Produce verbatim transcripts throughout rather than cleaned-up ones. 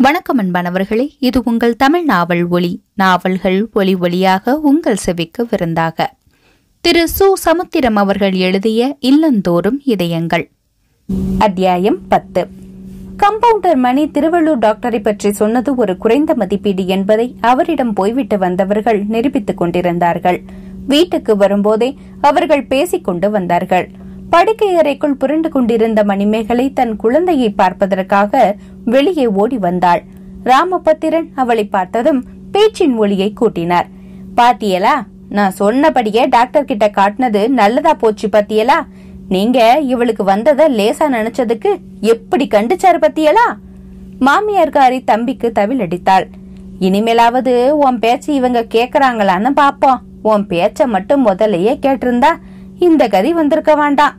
வணக்கம் அன்பானவர்களே, இது உங்கள் தமிழ் நாவல் ஒளி. நாவல்கள் ஒளி ஒளியாக உங்கள் செவிக்கு விருந்தாக. திரு சு. சமுத்திரம் அவர்கள் எழுதிய இல்லந்தோறும் இதயங்கள். அத்தியாயம் பத்து. கம்பவுண்டர் மணி திருவள்ளூர் டாக்டரை பற்றி சொன்னது ஒரு குறைந்த மதிப்பீடு என்பதை அவரிடம் போய்விட்டு வந்தவர்கள் நிரூபித்துக் கொண்டிருந்தார்கள். வீட்டுக்கு வரும்போதே அவர்கள் பேசிக் கொண்டு வந்தார்கள். படுக்கை அறைக்குள் புரண்டு கொண்டிருந்த மணிமேகலை தன் குழந்தையை பார்ப்பதற்காக வெளியே ஓடி வந்தாள். ராமபத்திரன் அவளை பார்த்ததும் பேச்சின் ஒளியை கூட்டினார். பாத்தியலா, நான் சொன்னபடியே டாக்டர் கிட்ட காட்டினது நல்லதா போச்சு பாத்தியலா. நீங்க இவளுக்கு வந்தத லேசா நினைச்சதுக்கு எப்படி கண்டுச்சாரு பத்தியலா. மாமியார்காரி தம்பிக்கு தவில் அடித்தாள். இனிமேலாவது உன் பேச்சு இவங்க கேக்குறாங்களான்னு பாப்போம். உன் பேச்ச மட்டும் முதலையே கேட்டிருந்தா இந்த கதி வந்திருக்க வேண்டாம்.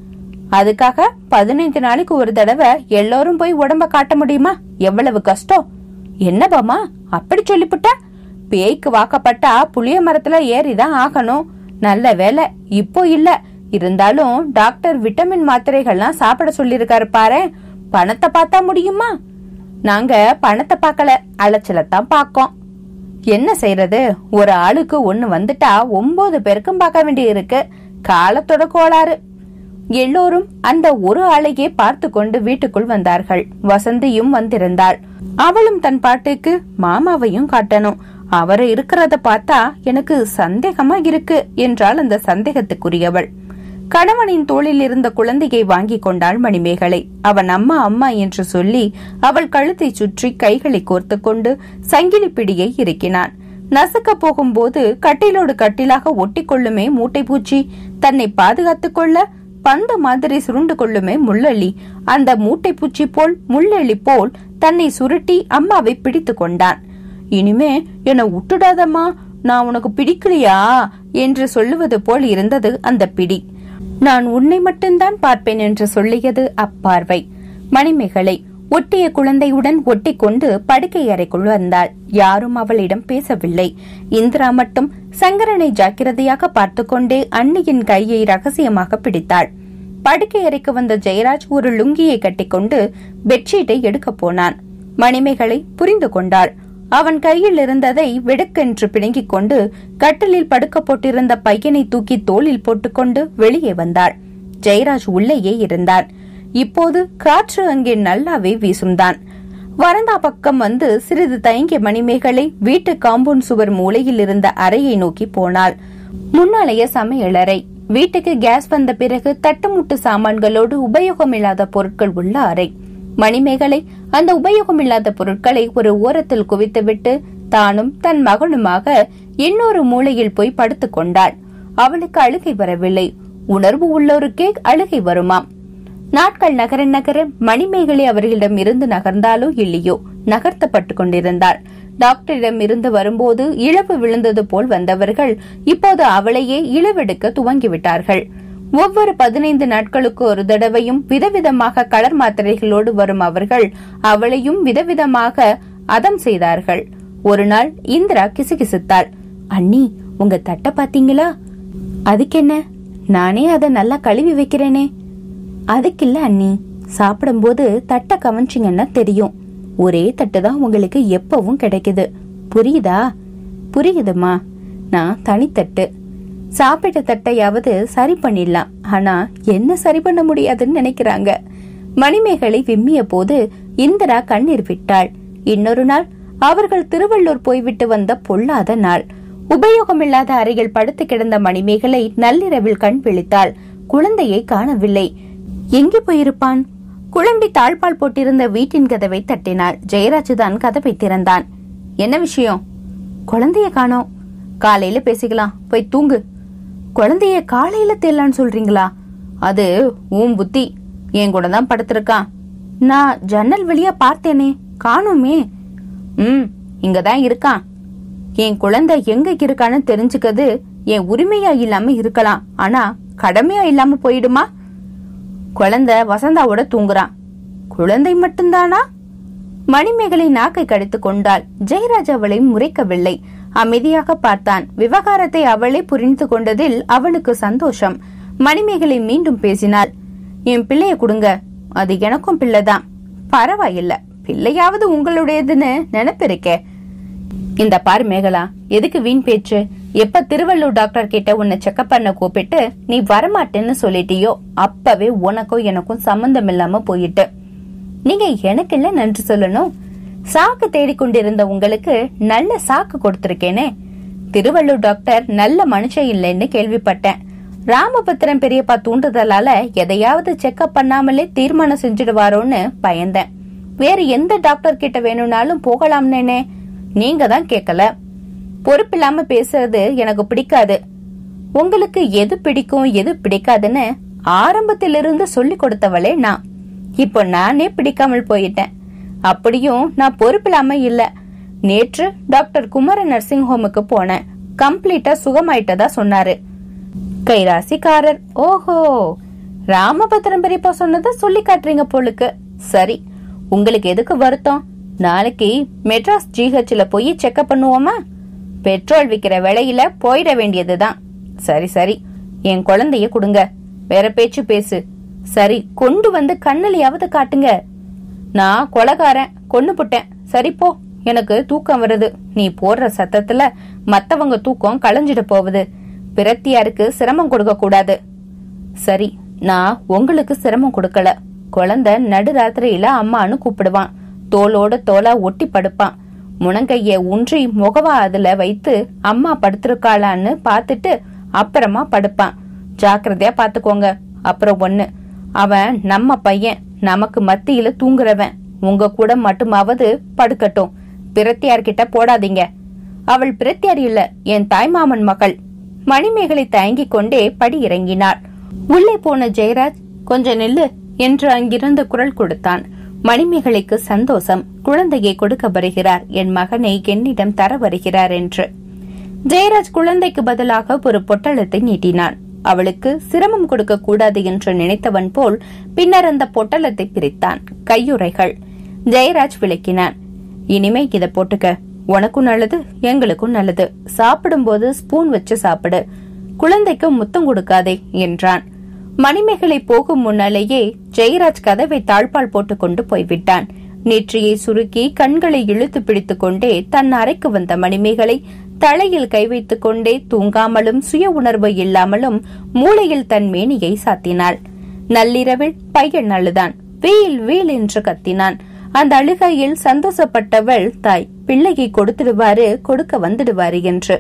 அதுக்காக பதினைந்து நாளைக்கு ஒரு தடவை எல்லோரும் போய் உடம்ப காட்ட முடியுமா? எவ்வளவு கஷ்டம். என்ன பாமா அப்படி சொல்லிப்புட்ட? பேய்க்கு வாக்கப்பட்டா புளிய மரத்துல ஏறிதான் ஆகணும். நல்ல வேலை இப்போ இல்ல. இருந்தாலும் டாக்டர் விட்டமின் மாத்திரைகள்லாம் சாப்பிட சொல்லிருக்காரு பாரு. பணத்தை பார்த்தா முடியுமா? நாங்க பணத்தை பார்க்கல, அலைச்சலத்தான் பாக்கோம். என்ன செய்யறது? ஒரு ஆளுக்கு ஒண்ணு வந்துட்டா ஒன்பது பேருக்கும் பார்க்க வேண்டி இருக்கு. காலத்தோட கோளாறு. எல்லோரும் அந்த ஒரு ஆளையே பார்த்து கொண்டு வீட்டுக்குள் வந்தார்கள். வசந்தியும் வந்திருந்தாள். அவளும் தன் பாட்டுக்கு மாமாவையும் காட்டணும். அவரை இருக்கிறத பார்த்தா எனக்கு சந்தேகமா இருக்கு என்றால் அந்த சந்தேகத்துக்குரியவள். கணவனின் தோளில் இருந்த குழந்தையை வாங்கி கொண்டாள் மணிமேகலை. அவன் அம்மா அம்மா என்று சொல்லி அவள் கழுத்தை சுற்றி கைகளை கோர்த்து கொண்டு சங்கிலி பிடியை இறுக்கினான். நசுக்க போகும்போது கட்டிலோடு கட்டிலாக ஒட்டி கொள்ளுமே மூட்டை பூச்சி, தன்னை பாதுகாத்துக் கொள்ள பந்து மாதிரி சுருண்டு கொள்ளுமே முள்ளெலி. அந்த மூட்டை பூச்சி போல் முள்ளெலி போல் தன்னை சுருட்டி அம்மாவை பிடித்து கொண்டான். இனிமே என்னை விட்டுடாதம்மா, நான் உனக்கு பிடிக்கலையா என்று சொல்லுவது போல் இருந்தது அந்த பிடி. நான் உன்னை மட்டும்தான் பார்ப்பேன் என்று சொல்லியது அப்பார்வை. மணிமேகலை ஒட்டிய குழந்தையுடன் ஒட்டி கொண்டு படுக்கை அறைக்குள் வந்தாள். யாரும் அவளிடம் பேசவில்லை. இந்திரா மட்டும் சங்கரனை ஜாக்கிரதையாக பார்த்து கொண்டே அண்ணியின் கையை ரகசியமாக பிடித்தாள். படுக்கை அறைக்கு வந்த ஜெயராஜ் ஒரு லுங்கியை கட்டிக்கொண்டு பெட்ஷீட்டை எடுக்க போனான். மணிமேகலை புரிந்து கொண்டாள். அவன் கையில் இருந்ததை வெடுக்கென்று பிடுங்கிக் கொண்டு கட்டிலில் படுக்க போட்டிருந்த பையனை தூக்கி தோளில் போட்டுக்கொண்டு வெளியே வந்தாள். ஜெயராஜ் உள்ளேயே இருந்தான். இப்போது காற்று அங்கே நல்லாவே வீசும்தான். வரந்தா பக்கம் வந்து சிறிது தயங்கிய மணிமேகலை வீட்டு காம்பவுண்ட் சுவர் மூலையில் இருந்த அறையை நோக்கி போனாள். முன்னாலேய சமையலறை. வீட்டுக்கு கேஸ் வந்த பிறகு தட்டுமுட்டு சாமான்களோடு உபயோகமில்லாத பொருட்கள் உள்ள அறை. மணிமேகலை அந்த உபயோகமில்லாத பொருட்களை ஒரு ஓரத்தில் குவித்துவிட்டு தானும் தன் மகனுமாக இன்னொரு மூலையில் போய் படுத்துக் கொண்டாள். அவளுக்கு அழுகை வரவில்லை. உணர்வு உள்ளோருக்கே அழுகை வருமாம். நாட்கள் நகர நகர மணிமேகலை அவர்களிடம் இருந்து நகர்ந்தாலோ இல்லையோ நகர்த்தப்பட்டு கொண்டிருந்தாள். டாக்டரிடம் இருந்து வரும்போது இழப்பு விழுந்தது போல் வந்தவர்கள் இப்போது அவளையே இழவெடுக்க துவங்கிவிட்டார்கள். ஒவ்வொரு பதினைந்து நாட்களுக்கு ஒரு தடவையும் விதவிதமாக கலர் மாத்திரைகளோடு வரும் அவர்கள் அவளையும் விதவிதமாக அதம் செய்தார்கள். ஒரு நாள் இந்திரா கிசுகிசுத்தாள். அண்ணி, உங்க தட்டை பாத்தீங்களா? அதுக்கென்ன, நானே அதை நல்லா கழுவி வைக்கிறேனே. அதுக்கில்ல அண்ணி, சாப்பிடும்போது தட்டை கவனிச்சிங்கன்னா தெரியும். ஒரே தட்டு தான் உங்களுக்கு எப்பவும் கிடைக்குது. புரியுதா? புரியுதுமா. நான் தனித்தட்டு. சாப்பிட்ட தட்டையாவது சரி பண்ணிடலாம். ஆனா என்ன சரி பண்ண முடியாதுன்னு நினைக்கிறாங்க. மணிமேகலை விம்மிய போது இந்திரா கண்ணீர் விட்டாள். இன்னொரு நாள் அவர்கள் திருவள்ளூர் போய்விட்டு வந்த பொல்லாத நாள். உபயோகமில்லாத அறையில் படுத்து கிடந்த மணிமேகலை நள்ளிரவில் கண் விழித்தாள். குழந்தையை காணவில்லை. எங்கே போயிருப்பான்? குழம்பி தாழ்பால் போட்டிருந்த வீட்டின் கதவை தட்டினாள். ஜெயராஜ் தான் கதவை திறந்தான். என்ன விஷயம்? குழந்தைய காணோம். காலையில பேசிக்கலாம், போய் தூங்கு. குழந்தைய காலையில தேடலான்னு சொல்றீங்களா? அது ஊம் புத்தி. என் கூட தான் படுத்திருக்கான். நான் ஜன்னல் வழியா பார்த்தேனே, காணோமே. ம், இங்கதான் இருக்கான். என் குழந்தை எங்க இருக்கான்னு தெரிஞ்சுக்கிறது என் உரிமையா இல்லாம இருக்கலாம், ஆனா கடமையா இல்லாம போயிடுமா? குழந்தை வசந்தாவோட தூங்குறான். குழந்தை மட்டும்தானா? மணிமேகலை நாக்கை கடித்து கொண்டாள். ஜெயராஜ் அவளை முறைக்கவில்லை. அமைதியாக பார்த்தான். விவகாரத்தை அவளே புரிந்து கொண்டதில் அவளுக்கு சந்தோஷம். மணிமேகலை மீண்டும் பேசினாள். என் பிள்ளைய கொடுங்க, அது எனக்கும் பிள்ளைதான். பரவாயில்ல, பிள்ளையாவது உங்களுடையதுன்னு நினைப்பிருக்கே. இந்த பாரு மேகலா, எதுக்கு வீண் பேச்சு? எப்ப திருவள்ளூர் டாக்டர் கிட்ட உன்னை செக்அப் பண்ண கூப்பிட்டு நீ வரமாட்டேன்னு சொல்லிட்டியோ அப்பவே உனக்கும் எனக்கும் சம்பந்தம் இல்லாம போயிட்டு. நீங்க எனக்கு இல்ல நன்றி சொல்லணும். சாக்கு தேடிக்கொண்டிருந்த உங்களுக்கு நல்ல சாக்கு கொடுத்திருக்கேனே. திருவள்ளூர் டாக்டர் நல்ல மனுஷன் இல்லைன்னு கேள்விப்பட்டேன். ராமபத்திரம் பெரியப்பா தூண்டுதலால எதையாவது செக்அப் பண்ணாமலே தீர்மானம் செஞ்சிடுவாரோன்னு பயந்தேன். வேற எந்த டாக்டர் கிட்ட வேணும்னாலும் போகலாம்னே. நீங்க தான் கேட்கல. பொறுப்பில்லாம பேசுறது எனக்கு பிடிக்காது. உங்களுக்கு எது பிடிக்கும் எது பிடிக்காதுன்னு ஆரம்பத்திலிருந்து சொல்லி கொடுத்தவளே நான். இப்போ நானே பிடிக்காமல் போயிட்டேன். அப்படியும் நான் பொறுப்பில்லாம இல்ல. நேற்று டாக்டர் குமர நர்சிங் ஹோமுக்கு போனேன். கம்ப்ளீட்டா சுகமாயிட்டதா சொன்னாரு. கைராசிக்காரர். ஓஹோ, ராமபத்திரம் பெரியப்பா சொன்னதை சொல்லி காட்டுறீங்க போலுக்கு. சரி, உங்களுக்கு எதுக்கு வருத்தம்? நாளைக்கு மெட்ராஸ் ஜிஹெச்ல போய் செக்அப் பண்ணுவோமா? பெட்ரோல் விக்கிற விலையில போயிட வேண்டியதுதான். சரி சரி, என் குழந்தைய கொடுங்க. வேற பேச்சு பேசு. சரி, கொண்டு வந்து கண்ணிலையாவது காட்டுங்க. நான் கொலைகாரன், கொன்னு புட்டேன். சரி போ, எனக்கு தூக்கம் வருது. நீ போடுற சத்தத்துல மத்தவங்க தூக்கம் களைஞ்சிட போகுது. பிரத்தியாருக்கு சிரமம் கொடுக்க கூடாது. சரி, நான் உங்களுக்கு சிரமம் கொடுக்கல. குழந்தை நடுராத்திரியில அம்மான்னு கூப்பிடுவான். தோளோட தோலா ஒட்டி படுப்பான். முனங்கைய ஊன்றி முகவா அதுல வைத்து அம்மா படுத்திருக்காளான்னு பாத்துட்டு அப்புறமா படுப்பான். ஜாக்கிரதையா பாத்துக்கோங்க. அப்புறம் ஒண்ணு, அவன் நம்ம பையன், நமக்கு மத்தியில தூங்குறவன். உங்க கூட மட்டுமாவது படுக்கட்டும். பிரத்தியார்கிட்ட போடாதீங்க. அவள் பிரத்தியார் இல்ல, என் தாய்மாமன் மகள். மணிமேகலை தயங்கிக் கொண்டே படி இறங்கினாள். உள்ளே போன ஜெயராஜ், கொஞ்ச நெல்லு என்று அங்கிருந்து குரல் கொடுத்தான். மணிமேகலைக்கு சந்தோஷம். குழந்தையை கொடுக்க வருகிறார், என் மகனை என்னிடம் தர வருகிறார் என்று. ஜெயராஜ் குழந்தைக்கு பதிலாக ஒரு பொட்டலத்தை நீட்டினான். அவளுக்கு சிரமம் கொடுக்க கூடாது என்று நினைத்தவன் போல் பின்னர் அந்த பொட்டலத்தை பிரித்தான். கையுறைகள். ஜெயராஜ் விளக்கினான். இனிமே இத போட்டுக்க. உனக்கும் நல்லது, எங்களுக்கும் நல்லது. சாப்பிடும் போது ஸ்பூன் வச்சு சாப்பிடு. குழந்தைக்கு முத்தம் கொடுக்காதே என்றான். மணிமேகலை போகும் முன்னாலேயே ஜெயராஜ் கதவை தாழ்பால் போட்டுக் கொண்டு போய்விட்டான். நெற்றியை சுருக்கி கண்களை இழுத்து பிடித்துக் கொண்டே தன் அறைக்கு வந்த மணிமேகலை தலையில் கை வைத்துக் கொண்டே தூங்காமலும் சுய உணர்வு இல்லாமலும் மூளையில் தன் மேனியை சாத்தினாள். நள்ளிரவில் பையன் அழுதான். வீல் வீல் என்று கத்தினான். அந்த அழுகையில் சந்தோஷப்பட்டவள் தாய் பிள்ளையை கொடுத்துடுவாரு, கொடுக்க வந்துடுவாரு என்று.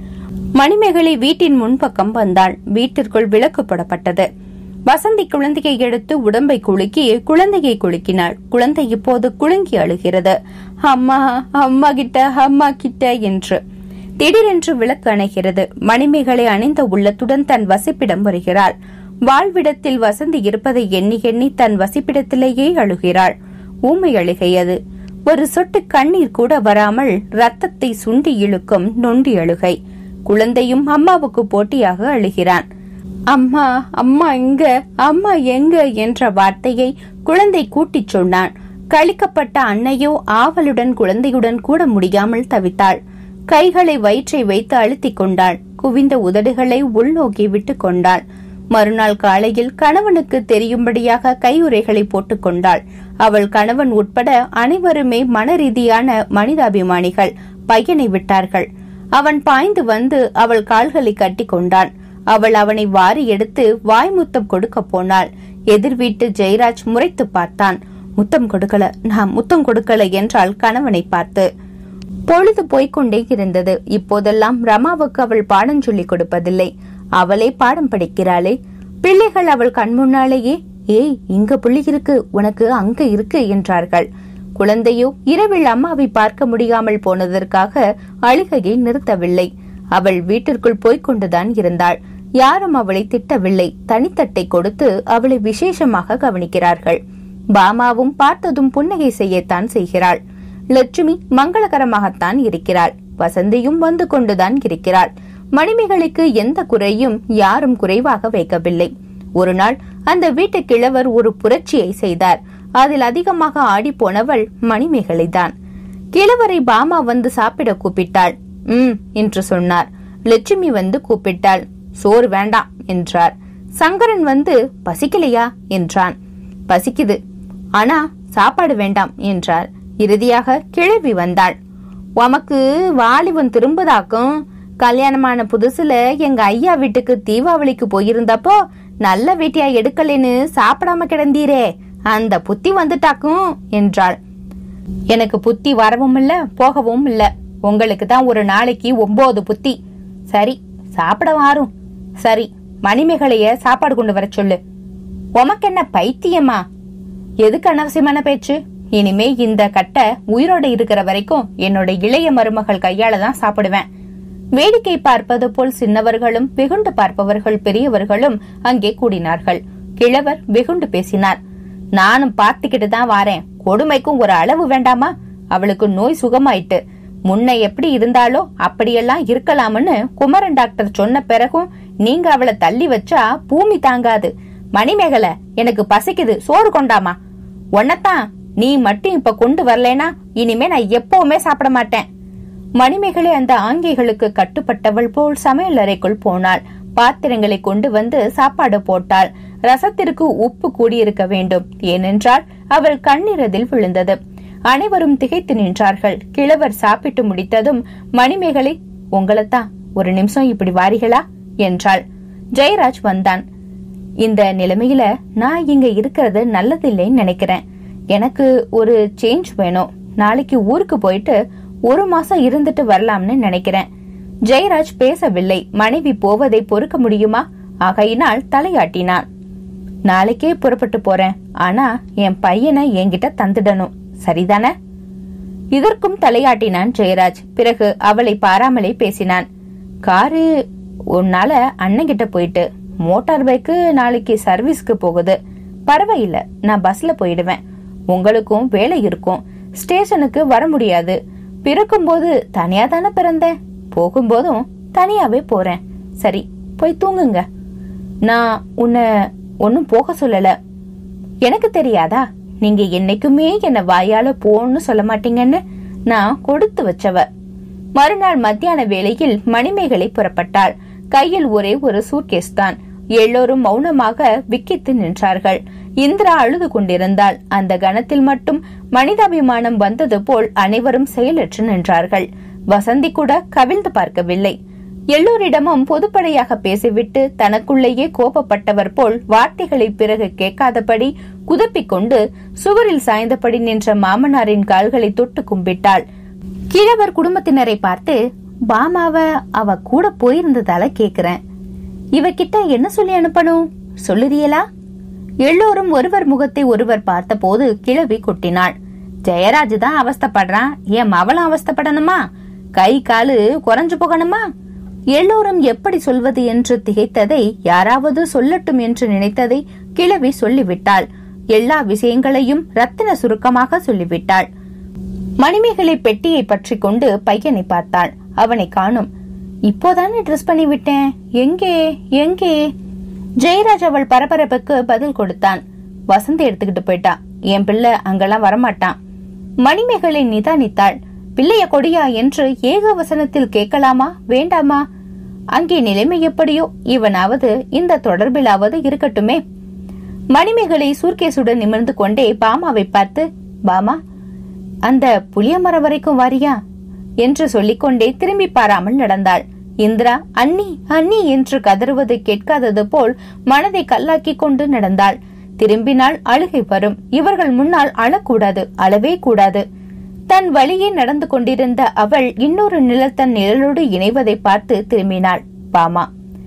மணிமேகலை வீட்டின் முன்பக்கம் வந்தாள். வீட்டிற்குள் விளக்கு போடப்பட்டது. வசந்தி குழந்தையை எடுத்து உடம்பை குலுக்கி குழந்தையை குலுக்கினாள். குழந்தை இப்போது குலுங்கி அழுகிறது. அம்மா அம்மா கிட்ட அம்மா கிட்ட என்று. திடீரென்று விளக்கு அணைகிறது. மணிமேகலை அணிந்த உள்ளத்துடன் தன் வசிப்பிடம் வருகிறாள். வாழ்விடத்தில் வசந்தி இருப்பதை எண்ணி எண்ணி தன் வசிப்பிடத்திலேயே அழுகிறாள். ஊமை அழுகையது. ஒரு சொட்டு கண்ணீர் கூட வராமல் ரத்தத்தை சுண்டி இழுக்கும் நொண்டி அழுகை. குழந்தையும் அம்மாவுக்கு போட்டியாக அழுகிறான். அம்மா அம்மா எங்க, அம்மா எங்க என்ற வார்த்தையை குழந்தை கூட்டிச் சொன்னான். கழிக்கப்பட்ட அன்னையோ ஆவலுடன் குழந்தையுடன் கூட முடியாமல் தவித்தாள். கைகளை வயிற்றை வைத்து அழுத்திக் கொண்டாள். குவிந்த உதடுகளை உள்நோக்கி விட்டுக் கொண்டாள். மறுநாள் காலையில் கணவனுக்கு தெரியும்படியாக கையுறைகளை போட்டுக் கொண்டாள். அவள் கணவன் உட்பட அனைவருமே மன ரீதியான மனிதாபிமானிகள். பையனை விட்டார்கள். அவன் பாய்ந்து வந்து அவள் கால்களை கட்டி கொண்டான். அவள் அவனை வாரி எடுத்து வாய்முத்தம் கொடுக்க போனாள். எதிர் வீட்டு ஜெயராஜ் முறைத்து பார்த்தான். முத்தம் கொடுக்கல, நான் முத்தம் கொடுக்கல என்றாள் கணவனை பார்த்து. பொழுது போய்கொண்டே இருந்தது. இப்போதெல்லாம் ரமாவுக்கு அவள் பாடம் சொல்லிக் கொடுப்பதில்லை. அவளே பாடம் படிக்கிறாளே. பிள்ளைகள் அவள் கண்முன்னாலேயே ஏய் இங்க புள்ளி இருக்கு, உனக்கு அங்க இருக்கு என்றார்கள். குழந்தையோ இரவில் அம்மாவை பார்க்க முடியாமல் போனதற்காக அழுகையை நிறுத்தவில்லை. அவள் வீட்டிற்குள் போய்கொண்டுதான் இருந்தாள். யாரும் அவளை திட்டவில்லை. தனித்தட்டை கொடுத்து அவளை விசேஷமாக கவனிக்கிறார்கள். பாமாவும் பார்த்ததும் புன்னகை செய்யத்தான் செய்கிறாள். லட்சுமி மங்களகரமாகத்தான் இருக்கிறாள். வசந்தியும் வந்து கொண்டுதான் இருக்கிறாள். மணிமேகலைக்கு எந்த குறையும் யாரும் குறைவாக வைக்கவில்லை. ஒரு நாள் அந்த வீட்டு கிழவர் ஒரு புரட்சியை செய்தார். அதில் அதிகமாக ஆடி போனவள் மணிமேகலைதான். கிழவரை பாமா வந்து சாப்பிட கூப்பிட்டாள். உம் என்று சொன்னார். லட்சுமி வந்து கூப்பிட்டாள். சோறு வேண்டாம் என்றார். சங்கரன் வந்து பசிக்கலையா என்றான். பசிக்குது, ஆனா சாப்பாடு வேண்டாம் என்றார். இறுதியாக கிழவி வந்தாள். உமக்கு வாலிபன் திரும்புதாக்கும். கல்யாணமான புதுசுல எங்க ஐயா வீட்டுக்கு தீபாவளிக்கு போயிருந்தப்போ நல்ல வீட்டியா எடுக்கலன்னு சாப்பிடாம கிடந்தீரே, அந்த புத்தி வந்துட்டாக்கும் என்றாள். எனக்கு புத்தி வரவும் இல்ல போகவும் இல்ல. உங்களுக்கு தான் ஒரு நாளைக்கு ஒன்பது புத்தி. சரி, சாப்பிட வாரும். சரி, மணிமேகலைய சாப்பாடு கொண்டு வர சொல்லு. உமக்கு என்ன பைத்தியமா? எதுக்கு அனாவசியமான பேச்சு? இனிமே இந்த கட்டை உயிரோட இருக்கிற வரைக்கும் என்னோட இளைய மருமகள் கையால தான் சாப்பிடுவேன். வேடிக்கை பார்ப்பது போல் சின்னவர்களும் வெகுண்டு பார்ப்பவர்கள் பெரியவர்களும் அங்கே கூடினார்கள். கிழவர் வெகுண்டு பேசினார். நானும் பார்த்துக்கிட்டு தான் வாரேன். கொடுமைக்கும் ஒரு அளவு வேண்டாமா? அவளுக்கு நோய் சுகமாயிட்டு முன்ன எப்படி இருந்தாலோ அப்படியெல்லாம் இருக்கலாம்னு குமரன் டாக்டர் சொன்ன பிறகும் நீங்க அவளை தள்ளி வச்சா பூமி தாங்காது. மணிமேகலை, எனக்கு பசிக்குது, சோறு கொண்டாமா. உன்னத்தான் நீ மட்டும் இப்ப கொண்டு வரலனா இனிமே நான் எப்பவுமே சாப்பிட மாட்டேன். மணிமேகலை அந்த ஆங்கிகளுக்கு கட்டுப்பட்டவள் போல் சமையல் அறைக்குள் போனாள். பாத்திரங்களை கொண்டு வந்து சாப்பாடு போட்டாள். ரசத்திற்கு உப்பு கூடியிருக்க வேண்டும், ஏனென்றால் அவள் கண்ணீரதில் விழுந்தது. அனைவரும் திகைத்து நின்றார்கள். கிழவர் சாப்பிட்டு முடித்ததும் மணிமேகலை, உங்களைத்தான், ஒரு நிமிஷம் இப்படி வாரிகளா என்றாள். ஜெயராஜ் வந்தான். இந்த நிலைமையில நான் இங்க இருக்கிறது நல்லதில்லைன்னு நினைக்கிறேன். எனக்கு ஒரு சேஞ்ச் வேணும். நாளைக்கு ஊருக்கு போயிட்டு ஒரு மாசம் இருந்துட்டு வரலாம்னு நினைக்கிறேன். ஜெயராஜ் பேசவில்லை. மனைவி போவதை பொறுக்க முடியுமா? ஆகையினால் தலையாட்டினான். நாளைக்கே புறப்பட்டு போறேன். ஆனா என் பையனை என்கிட்ட தந்துடணும், சரிதானே? இதற்கும் தலையாட்டினான் ஜெயராஜ். பிறகு அவளை பாராமலே பேசினான். காரு உன்னால அண்ணன் கிட்ட போயிட்டு, மோட்டார் பைக்கு நாளைக்கு சர்வீஸ்க்கு போகுது. பரவாயில்ல, நான் பஸ்ல போயிடுவேன். உங்களுக்கும் வேலை இருக்கும். ஸ்டேஷனுக்கு வர முடியாது. பிறக்கும் போது தனியா தானே பிறந்தேன், போகும்போதும் தனியாவே போறேன். சரி, போய் தூங்குங்க. நான் உன்னை ஒன்னும் போக சொல்லல. எனக்கு தெரியாதா? நீங்க என்னைக்குமே என்ன வாயால போன்னு சொல்ல மாட்டீங்கன்னு நான் கொடுத்து வச்சவ. மறுநாள் மத்தியான வேளையில் மணிமேகலை புறப்பட்டாள். கையில் ஒரே ஒரு சூட்கேஸ் தான். எல்லோரும் மௌனமாக விக்கித்து நின்றார்கள். இந்திரா அழுது கொண்டிருந்தாள். அந்த கணத்தில் மட்டும் மனிதாபிமானம் வந்தது போல் அனைவரும் செயலற்று நின்றார்கள். வசந்தி கூட கவிழ்ந்து பார்க்கவில்லை. எல்லோரிடமும் பொதுப்படையாக பேசிவிட்டு தனக்குள்ளேயே கோபப்பட்டவர் போல் வார்த்தைகளை பிறகு கேட்காதபடி குதப்பிக் கொண்டு சுவரில் சாய்ந்தபடி நின்ற மாமனாரின் கால்களை தொட்டு கும்பிட்டாள். கிழவர் குடும்பத்தினரை பார்த்து, பாமாவ அவ கூட போயிருந்ததால கேக்குறேன். இவகிட்ட என்ன சொல்லி அனுப்பணும், சொல்லுறியலா? எல்லோரும் ஒருவர் முகத்தை ஒருவர் பார்த்த போது கிழவி கொட்டினாள். ஜெயராஜ் தான் அவஸ்தப்படுறான், என் மவளும் அவஸ்தப்படணுமா? கை காலு குறைஞ்சு போகணுமா? எல்லோரும் எப்படி சொல்வது என்று திகைத்ததை யாராவது சொல்லட்டும் என்று நினைத்ததை கிழவி சொல்லிவிட்டாள். எல்லா விஷயங்களையும் ரத்தின சுருக்கமாக சொல்லிவிட்டாள். மணிமேகலை பெட்டியை பற்றி கொண்டு பையனை பார்த்தாள். அவனை காணும். இப்போதானே ட்ரெஸ் பண்ணி விட்டேன், எங்கே எங்கே? ஜெயராஜ் அவள் பரபரப்புக்கு பதில் கொடுத்தான். வசந்தி எடுத்துக்கிட்டு போயிட்டா, என் பிள்ளை அங்கெல்லாம் வரமாட்டான். மணிமேகலை நிதானித்தாள். பிள்ளைய கொடியா என்று ஏக வசனத்தில் கேட்கலாமா வேண்டாமா? அங்கே நிலைமை எப்படியோ, இவனாவது இந்த தொடர்பிலாவது இருக்கட்டுமே. மணிமேகலை சூர்கேசுடன் நிமிர்ந்து கொண்டே பாமாவை பார்த்து, பாமா, அந்த புளிய மரம் வரைக்கும் வாரியா என்று சொல்லிக்கொண்டே திரும்பி பாராமல் நடந்தாள். இந்திரா அண்ணி அண்ணி என்று கதறுவது கேட்காதது போல் மனதை கல்லாக்கி கொண்டு நடந்தாள். திரும்பினால் அழுகை வரும். இவர்கள் முன்னால் அழக்கூடாது, அழவே கூடாது. தன் வழியே நடந்து கொண்டிருந்த அவள் இன்னொரு நிழல் தன் நிழலோடு இணைவதை பார்த்து திரும்பினாள். பாமா,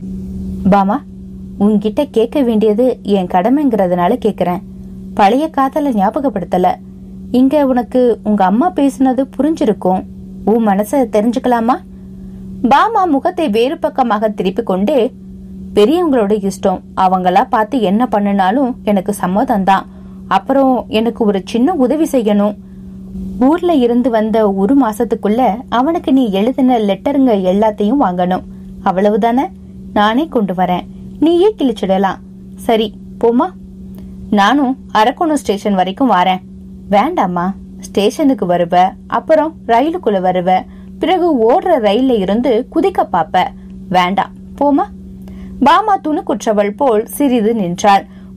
பாமா, உன்கிட்ட கேட்க வேண்டியது என் கடமைங்கிறதுனால கேக்குறேன். பழைய காதல ஞாபகப்படுத்தல. இங்க உனக்கு உங்க அம்மா பேசினது புரிஞ்சிருக்கும். உன் மனச தெரிஞ்சுக்கலாமா? பாமா முகத்தை வேறு பக்கமாக திருப்பி கொண்டே, பெரியவங்களோட இஷ்டம், அவங்களா பார்த்து என்ன பண்ணினாலும் எனக்கு சம்மதம் தான். அப்புறம் எனக்கு ஒரு சின்ன உதவி செய்யணும். ஊர்ல இருந்து வந்த ஒரு மாசத்துக்குள்ள அவனுக்கு நீ எழுதின லெட்டருங்க எல்லாத்தையும் வாங்கணும். அவ்வளவுதானே? நானே கொண்டு வரேன், நீயே கிழிச்சிடலாம். சரி போமா. நானும் அரக்கோணம் ஸ்டேஷன் வரைக்கும் வரேன். வேண்டாமா, ஸ்டேஷனுக்கு வருவ, அப்புறம் ரயிலுக்குள்ள வருவ, பிறகு ஓடுற ரயில்ல இருந்து குதிக்க பாப்ப. வேண்டாம் போமா. பாமா துணுக்குற்றவள் போல் சிறிது நின்றாள்.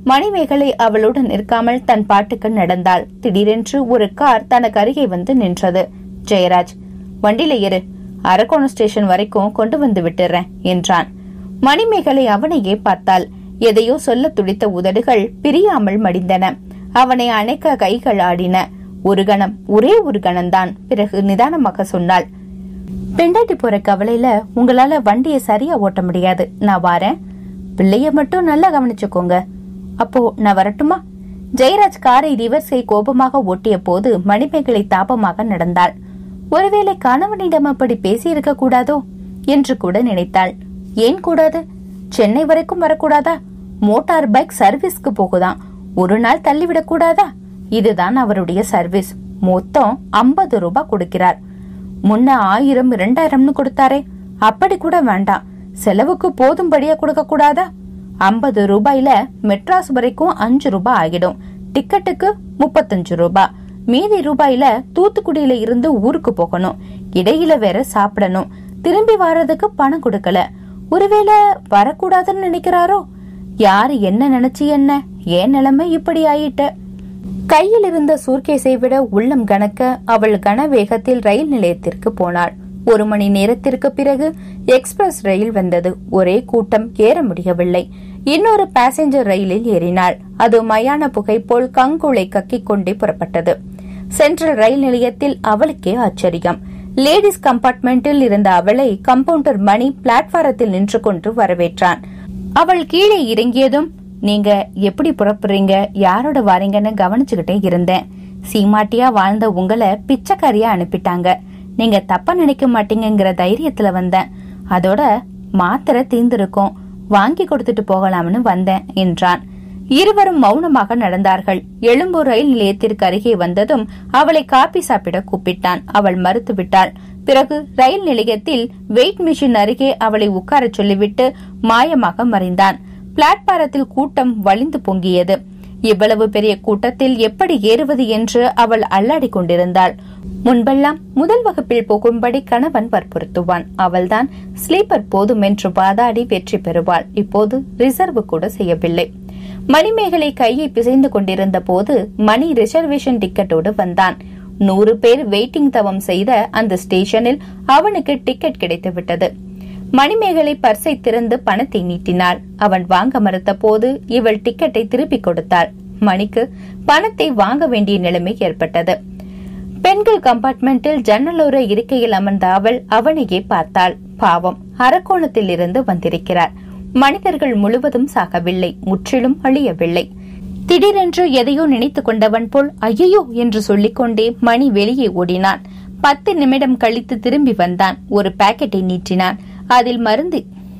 மணிமேகலை அவளுடன் இருக்காமல் தன் பாட்டுக்கு நடந்தாள். திடீரென்று ஒரு கார் தனக்கு அருகே வந்து நின்றது. ஜெயராஜ், வண்டியில ஏறு, அரக்கோணம் ஸ்டேஷன் வரைக்கும் கொண்டு வந்து விட்டுறேன் என்றான். மணிமேகலை அவனையே பார்த்தாள். எதையோ சொல்ல துடித்த உதடுகள் பிரியாமல் மடிந்தன. அவனை அணைக்க கைகள் ஆடின. ஒரு கணம், ஒரே ஒரு கணம்தான். பிறகு நிதானமாக சொன்னாள், பெண்டாட்டி போற கவலையில உங்களால வண்டியை சரியா ஓட்ட முடியாது. நான் வாரேன். பிள்ளைய மட்டும் நல்லா கவனிச்சுக்கோங்க. அப்போ நான் வரட்டுமா? ஜெயராஜ் காரை ரிவர்ஸை கோபமாக ஓட்டிய போது மணிமேகலை தாபமாக நடந்தாள். ஒருவேளை கணவனிடம் அப்படி பேசியிருக்க கூடாதோ என்று கூட நினைத்தாள். ஏன் கூடாது? சென்னை வரைக்கும் வரக்கூடாதா? மோட்டார் பைக் சர்வீஸ்க்கு போகுதான், ஒரு நாள் தள்ளிவிடக் கூடாதா? இதுதான் அவருடைய சர்வீஸ். மொத்தம் ஐம்பது ரூபாய் கொடுக்கிறார். முன்ன ஆயிரம் இரண்டாயிரம்னு கொடுத்தாரே, அப்படி கூட வேண்டாம். செலவுக்கு போதும்படியா கொடுக்க கூடாதா? ஐம்பது ரூபாயில மெட்ராஸ் வரைக்கும் அஞ்சு ரூபாய் ஆகிடும். டிக்கெட்டுக்கு முப்பத்தஞ்சு ரூபாய். மீதி ரூபாயில தூத்துக்குடியில இருந்து ஊருக்கு போகணும். இடையில வேற சாப்பிடணும். திரும்பி வர்றதுக்கு பணம் கொடுக்கல. ஒருவேளை வரக்கூடாதுன்னு நினைக்கிறாரோ? யாரு என்ன நினைச்சு என்ன? ஏன் நிலைமை இப்படி ஆயிட்ட? கையில் இருந்த சூர்கேஸை விட உள்ளம் கணக்க அவள் கன வேகத்தில் ரயில் நிலையத்திற்கு போனாள். ஒரு மணி நேரத்திற்கு பிறகு எக்ஸ்பிரஸ் ரயில் வந்தது. ஒரே கூட்டம், ஏற முடியவில்லை. இன்னொரு பாசஞ்சர் ரயிலில் ஏறினாள். அது மயான புகை போல் கங்குளை கக்கிக் கொண்டே புறப்பட்டது. சென்ட்ரல் ரயில் நிலையத்தில் அவளுக்கே ஆச்சரியம். லேடிஸ் கம்பார்ட்மெண்டில் இருந்த அவளை கம்பவுண்டர் மணி பிளாட்பாரத்தில் நின்று கொண்டு வரவேற்றான். அவள் கீழே இறங்கியதும், நீங்க எப்படி புறப்படுறீங்க, யாரோட வாரீங்கன்னு கவனிச்சுக்கிட்டே இருந்தேன். சீமாட்டியா வாழ்ந்த உங்களை பிச்சைக்காரியா அனுப்பிட்டாங்க. நீங்க தப்பா நினைக்க மாட்டீங்கிற தைரியத்துல வந்தேன். அதோட மாத்திரை தீர்ந்திருக்கும், வாங்கி கொடுத்துட்டு போகலாம்னு வந்தேன் என்றான். இருவரும் மௌனமாக நடந்தார்கள். எழும்பூர் ரயில் நிலையத்திற்கு அருகே வந்ததும் அவளை காபி சாப்பிட கூப்பிட்டான். அவள் மறுத்து விட்டாள். பிறகு ரயில் நிலையத்தில் வெயிட் மிஷின் அருகே அவளை உட்கார சொல்லிவிட்டு மாயமாக மறைந்தான். பிளாட்பாரத்தில் கூட்டம் வலிந்து பொங்கியது. இவ்வளவு பெரிய கூட்டத்தில் எப்படி ஏறுவது என்று அவள் அல்லாடி கொண்டிருந்தாள். முன்பெல்லாம் முதல் வகுப்பில் போகும்படி கணவன் வற்புறுத்துவான். அவள்தான் ஸ்லீப்பர் போதும் என்று வாதாடி வெற்றி பெறுவாள். இப்போது ரிசர்வ் கூட செய்யவில்லை. மணிமேகலை கையை பிசைந்து கொண்டிருந்த போது மணி ரிசர்வேஷன் டிக்கெட்டோடு வந்தான். நூறு பேர் வெயிட்டிங் தவம் செய்த அந்த ஸ்டேஷனில் அவனுக்கு டிக்கெட் கிடைத்துவிட்டது. மணிமேகலை பர்சை திறந்து பணத்தை நீட்டினாள். அவன் வாங்க மறுத்த போது இவள் டிக்கெட்டை திருப்பிக் கொடுத்தாள். மணிக்கு பணத்தை வாங்க வேண்டிய நிலைமை ஏற்பட்டது. பெண்கள் கம்பார்ட்மெண்டில் ஜன்னலோர இருக்கையில் அமர்ந்த அவள் அவனையே பார்த்தாள். பாவம், அரக்கோணத்தில் இருந்து வந்திருக்கிறார். மனிதர்கள் முழுவதும் சாகவில்லை, முற்றிலும் அழியவில்லை. திடீரென்று எதையோ நினைத்துக் கொண்டவன் போல் ஐயோ என்று சொல்லிக்கொண்டே மணி வெளியே ஓடினான். பத்து நிமிடம் கழித்து திரும்பி வந்தான். ஒரு பாக்கெட்டை நீட்டினான். அதில் மருந்து.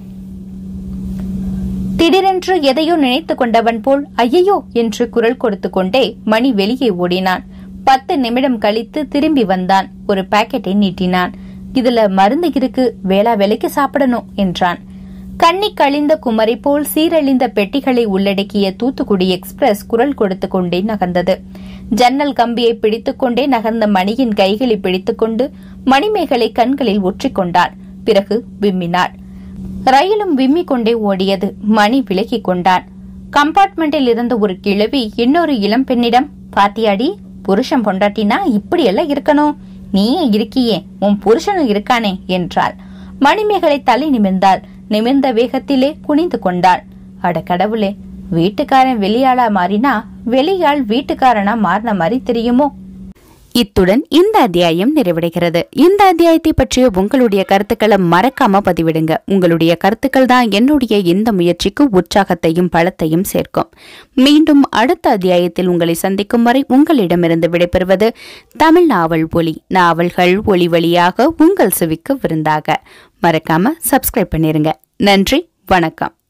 திடீரென்று எதையோ நினைத்துக் கொண்டவன் போல் ஐயோ என்று குரல் கொடுத்து கொண்டே மணி வெளியே ஓடினான். பத்து நிமிடம் கழித்து திரும்பி வந்தான். ஒரு பாக்கெட்டை நீட்டினான். இதுல மருந்து இருக்கு, வேளா வேலைக்கு சாப்பிடணும் என்றான். கண்ணி கழிந்த குமரி போல் சீரழிந்த பெட்டிகளை உள்ளடக்கிய தூத்துக்குடி எக்ஸ்பிரஸ் குரல் கொடுத்து கொண்டே நகர்ந்தது. ஜன்னல் கம்பியை பிடித்துக் கொண்டே நகர்ந்த மணியின் கைகளை பிடித்துக் கொண்டு மணிமேகலை கண்களில் ஒற்றிக்கொண்டாள். பிறகு விம்மினாள். ரயிலும் விம்மிக் கொண்டே ஓடியது. மணி விலகிக் கொண்டான். கம்பார்ட்மெண்டில் இருந்த ஒரு கிழவி இன்னொரு இளம் பெண்ணிடம், பாத்தியாடி, புருஷன் பொண்டாட்டினா இப்படி எல்லாம் இருக்கணும், நீயே இருக்கியே, உன் புருஷனும் இருக்கானே என்றாள். மணிமேகலை தலை நிமிர்ந்தாள். நிமிர்ந்த வேகத்திலே குனிந்து கொண்டாள். அட கடவுளே, வீட்டுக்காரன் வெளியாளா மாறினா வெளியாள் வீட்டுக்காரனா மாறின மாதிரி தெரியுமோ? இத்துடன் இந்த அத்தியாயம் நிறைவடைகிறது. இந்த அத்தியாயத்தை பற்றிய உங்களுடைய கருத்துக்களை மறக்காம பதிவிடுங்க. உங்களுடைய கருத்துக்கள் தான் என்னுடைய இந்த முயற்சிக்கு உற்சாகத்தையும் பலத்தையும் சேர்க்கும். மீண்டும் அடுத்த அத்தியாயத்தில் உங்களை சந்திக்கும் வரை உங்களிடமிருந்து விடைபெறுவது தமிழ் நாவல் ஒலி. நாவல்கள் ஒலி வழியாக உங்கள் செவிக்கு விருந்தாக. மறக்காம சப்ஸ்கிரைப் பண்ணிருங்க. நன்றி, வணக்கம்.